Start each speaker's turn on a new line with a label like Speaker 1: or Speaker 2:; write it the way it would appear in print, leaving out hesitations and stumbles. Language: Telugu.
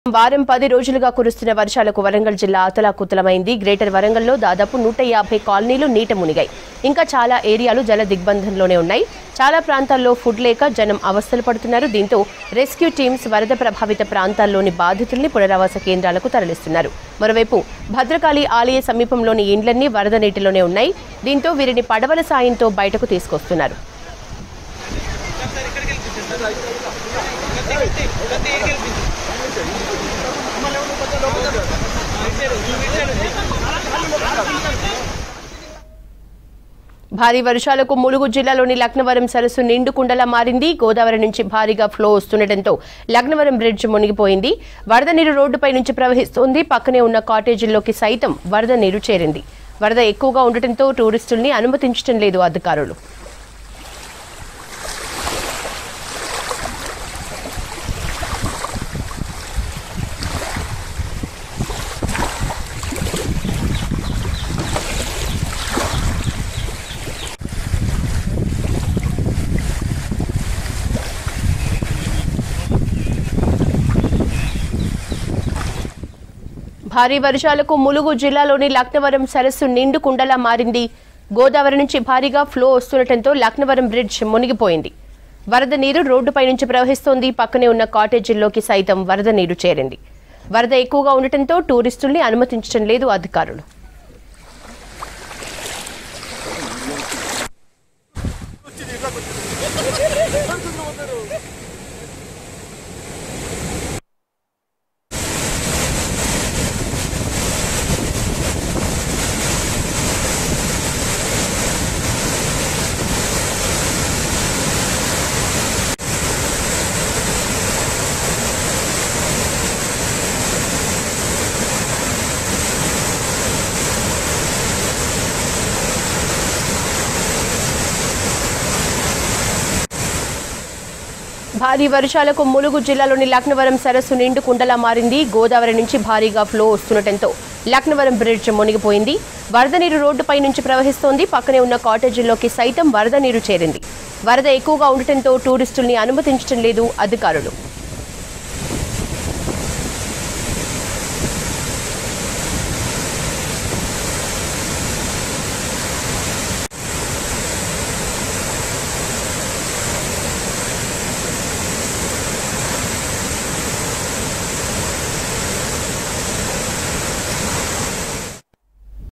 Speaker 1: వారం 10 రోజులుగా కురుస్తున్న వర్షాలకు వరంగల్ జిల్లా అతలాకుతలమైంది. గ్రేటర్ వరంగల్లో దాదాపు 150 కాలనీలు నీట మునిగాయి. ఇంకా చాలా ఏరియాలు జల దిగ్బంధంలోనే ఉన్నాయి. చాలా ప్రాంతాల్లో ఫుడ్ లేక జనం అవస్థలు పడుతున్నారు. దీంతో రెస్క్యూ టీమ్స్ వరద ప్రభావిత ప్రాంతాల్లోని బాధితుల్ని పునరావాస కేంద్రాలకు తరలిస్తున్నారు. మరోవైపు భద్రకాళి ఆలయ సమీపంలోని ఇండ్లన్నీ వరద నీటిలోనే ఉన్నాయి. దీంతో వీరిని పడవల సాయంతో బయటకు తీసుకొస్తున్నారు. భారీ వర్షాలకు ములుగు జిల్లాలోని లక్నవరం సరస్సు నిండుకుండలా మారింది. గోదావరి నుంచి భారీగా ఫ్లో వస్తుండటంతో లక్నవరం బ్రిడ్జ్ మునిగిపోయింది. వరద నీరు రోడ్డుపై నుంచి ప్రవహిస్తోంది. పక్కనే ఉన్న కాటేజీల్లోకి సైతం వరద నీరు చేరింది. వరద ఎక్కువగా ఉండటంతో టూరిస్టుల్ని అనుమతించడం లేదు అధికారులు. భారీ వర్షాలకు ములుగు జిల్లాలోని లక్నవరం సరస్సు నిండుకుండలా మారింది. గోదావరి నుంచి భారీగా ఫ్లో వస్తుండటంతో లక్నవరం బ్రిడ్జ్ మునిగిపోయింది. వరద నీరు రోడ్డుపై నుంచి ప్రవహిస్తోంది. పక్కనే ఉన్న కాటేజీల్లోకి సైతం వరద నీరు చేరింది. వరద ఎక్కువగా ఉండటంతో టూరిస్టుల్ని అనుమతించడం లేదు అధికారులు. భారీ వర్షాలకు ములుగు జిల్లాలోని లక్నవరం సరస్సు నిండుకుండలా మారింది. గోదావరి నుంచి భారీగా ఫ్లో వస్తుండటంతో లక్నవరం బ్రిడ్జ్ మునిగిపోయింది. వరద నీరు రోడ్డుపై నుంచి ప్రవహిస్తోంది. పక్కనే ఉన్న కాటేజీల్లోకి సైతం వరద నీరు చేరింది. వరద ఎక్కువగా ఉండటంతో టూరిస్టుల్ని అనుమతించడం లేదు అధికారులు.